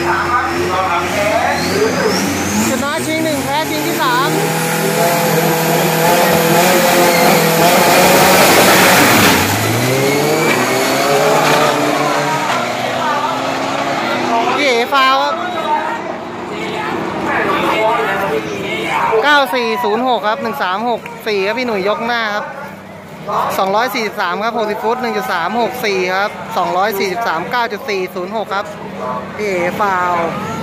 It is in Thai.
ชนะชิงหนึ่งแพ้ชิงที่สามพี่เอ๋ฟาวครับ9406ครับ1364ครับพี่หนุ่ยยกหน้าครับ243ครับ60ฟุต 1.364 ครับ243 9.406 ครับพี่เอ๋ฟาว